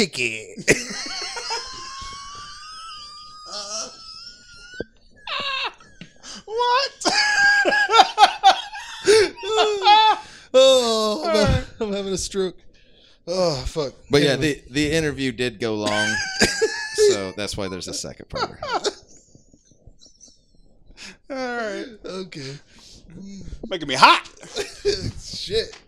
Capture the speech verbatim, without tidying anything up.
kick it. uh, what? Oh, I'm, right. I'm having a stroke. Oh, fuck. But anyway. yeah, the, the interview did go long, so that's why there's a second part. All right. Okay. Making me hot. Shit.